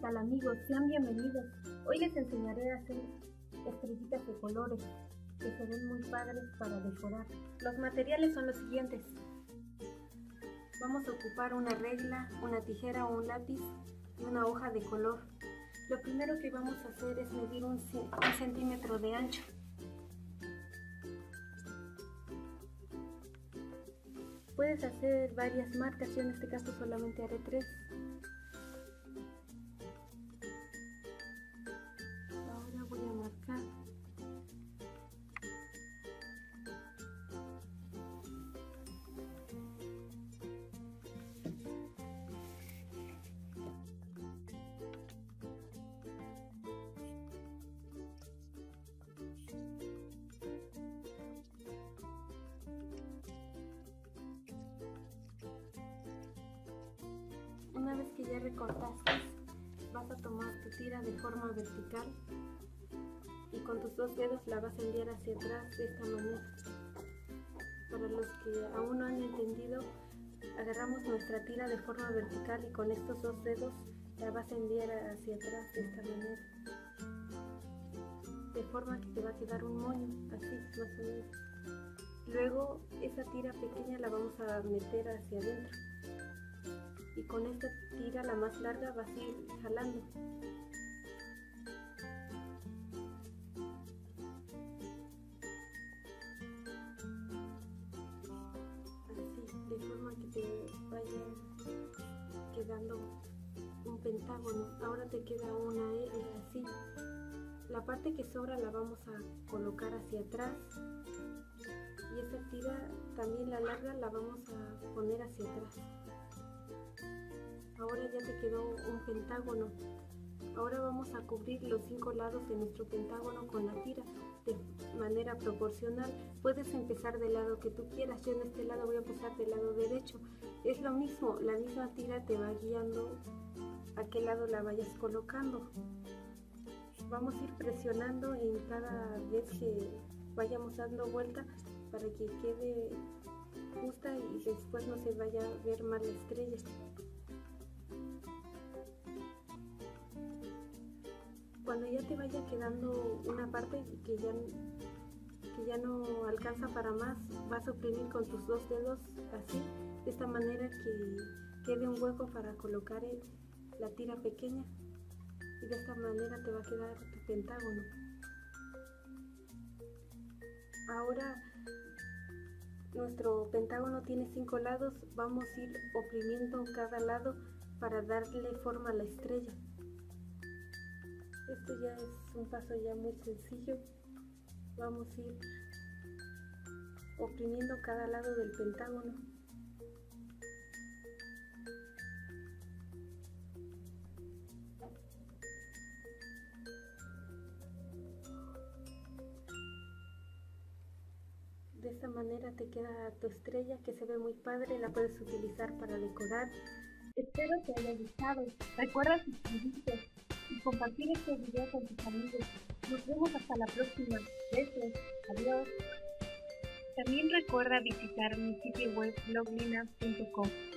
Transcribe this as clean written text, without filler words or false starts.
tal amigos? Sean bienvenidos. Hoy les enseñaré a hacer estrellitas de colores que se ven muy padres para decorar. Los materiales son los siguientes. Vamos a ocupar una regla, una tijera o un lápiz y una hoja de color. Lo primero que vamos a hacer es medir un centímetro de ancho. Puedes hacer varias marcas, yo en este caso solamente haré 3. Ahora voy a marcar. Una vez que ya recortaste, vas a tomar tu tira de forma vertical y con tus 2 dedos la vas a enviar hacia atrás de esta manera. Para los que aún no han entendido, agarramos nuestra tira de forma vertical y con estos 2 dedos la vas a enviar hacia atrás de esta manera. De forma que te va a quedar un moño, así más o menos. Luego esa tira pequeña la vamos a meter hacia adentro. Y con esta tira, la más larga, vas a ir jalando. Así, de forma que te vaya quedando un pentágono. Ahora te queda una L, así. La parte que sobra la vamos a colocar hacia atrás. Y esa tira, también la larga, la vamos a poner hacia atrás. Ahora ya te quedó un pentágono. Ahora vamos a cubrir los 5 lados de nuestro pentágono con la tira de manera proporcional. Puedes empezar del lado que tú quieras. Yo en este lado voy a empezar del lado derecho. Es lo mismo, la misma tira te va guiando a qué lado la vayas colocando. Vamos a ir presionando en cada vez que vayamos dando vuelta para que quede justa y después no se vaya a ver mal la estrella. Cuando ya te vaya quedando una parte que ya no alcanza para más, vas a oprimir con tus 2 dedos así, de esta manera que quede un hueco para colocar la tira pequeña y de esta manera te va a quedar tu pentágono. Ahora nuestro pentágono tiene 5 lados, vamos a ir oprimiendo cada lado para darle forma a la estrella. Esto ya es un paso ya muy sencillo. Vamos a ir oprimiendo cada lado del pentágono. De esta manera te queda tu estrella que se ve muy padre, la puedes utilizar para decorar. Espero te haya gustado. Recuerda suscribirte y compartir este video con tus amigos. Nos vemos hasta la próxima. Besos. Adiós. También recuerda visitar mi sitio web bloglina.com.